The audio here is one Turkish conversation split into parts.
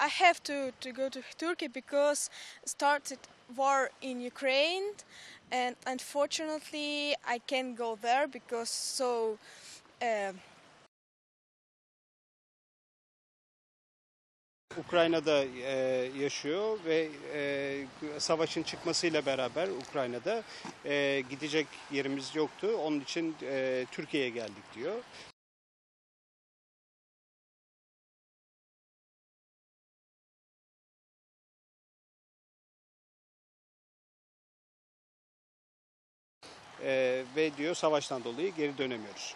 I have to go to Turkey because started war in Ukraine, and unfortunately I can't go there because Ukrayna'da yaşıyor ve savaşın çıkmasıyla beraber Ukrayna'da gidecek yerimiz yoktu. Onun için Türkiye'ye geldik diyor. Ve diyor savaştan dolayı geri dönemiyoruz.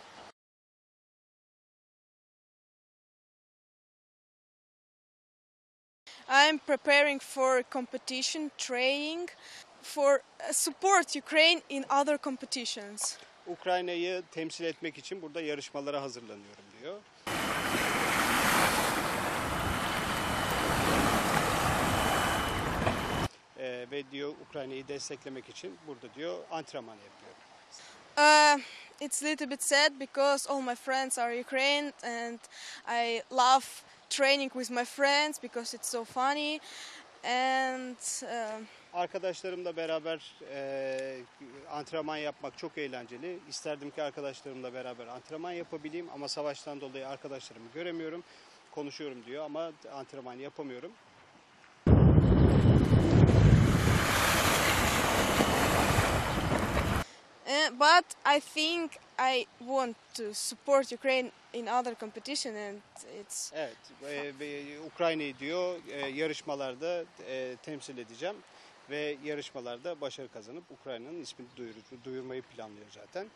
I'm preparing for competition, training for support Ukraine in other competitions. Ukrayna'yı temsil etmek için burada yarışmalara hazırlanıyorum diyor. Ve diyor Ukrayna'yı desteklemek için burada diyor antrenman yapıyor. It's a little bit sad because all my friends are Ukrainian and I love training with my friends because it's so funny and arkadaşlarımla beraber antrenman yapmak çok eğlenceli. İsterdim ki arkadaşlarımla beraber antrenman yapabileyim ama savaştan dolayı arkadaşlarımı göremiyorum. Konuşuyorum diyor ama antrenman yapamıyorum. But I think I want to support Ukraine in other competition and it's... Evet, Ukrayna'yı diyor yarışmalarda temsil edeceğim ve yarışmalarda başarı kazanıp Ukrayna'nın ismini duyurmayı planlıyor zaten.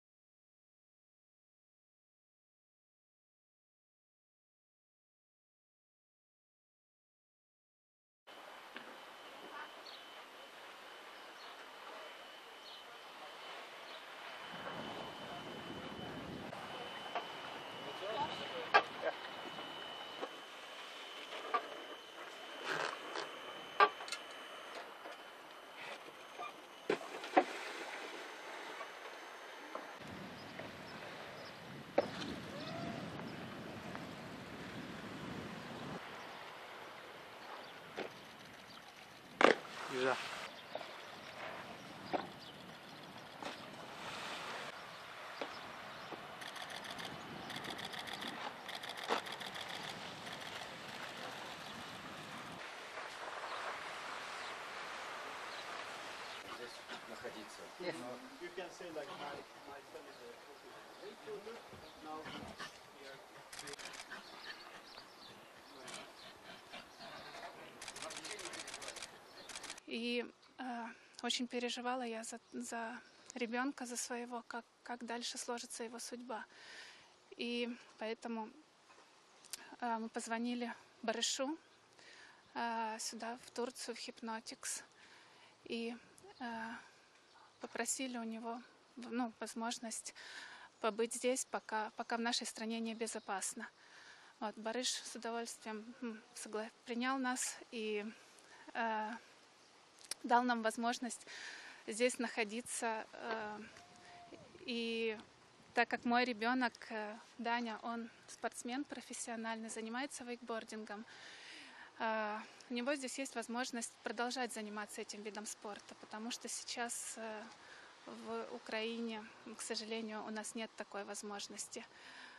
Güzel. Находиться. Yes. You can say like my son is a now here. И очень переживала я за ребенка, за своего, как дальше сложится его судьба. И поэтому мы позвонили Барышу сюда, в Турцию, в Hypnotics, и попросили у него возможность побыть здесь, пока в нашей стране небезопасно. Вот, Барыш с удовольствием принял нас и дал нам возможность здесь находиться. И так как мой ребенок, Даня, он спортсмен профессиональный, занимается вейкбордингом, у него здесь есть возможность продолжать заниматься этим видом спорта, потому что сейчас в Украине, к сожалению, у нас нет такой возможности.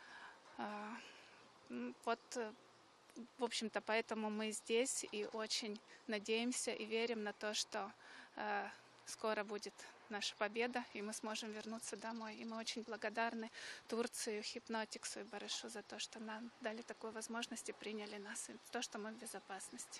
Вот, в общем-то, поэтому мы здесь и очень надеемся и верим на то, что скоро будет наша победа, и мы сможем вернуться домой. И мы очень благодарны Турции, Hypnotics'u и Barış'u за то, что нам дали такую возможность и приняли нас, и то, что мы в безопасности.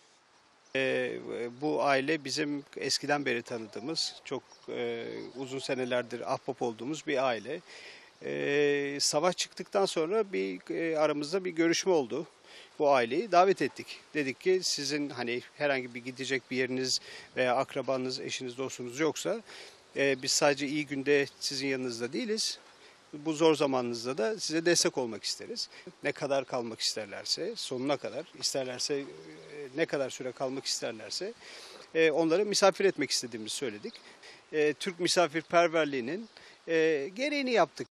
Bu aile bizim eskiden beri tanıdığımız, çok uzun senelerdir ahbap olduğumuz bir aile. Savaş çıktıktan sonra aramızda bir görüşme oldu. Bu aileyi davet ettik. Dedik ki sizin hani herhangi bir gidecek bir yeriniz veya akrabanız, eşiniz, dostunuz yoksa biz sadece iyi günde sizin yanınızda değiliz. Bu zor zamanınızda da size destek olmak isteriz. Ne kadar kalmak isterlerse, sonuna kadar, isterlerse ne kadar süre kalmak isterlerse onları misafir etmek istediğimizi söyledik. Türk misafirperverliğinin gereğini yaptık.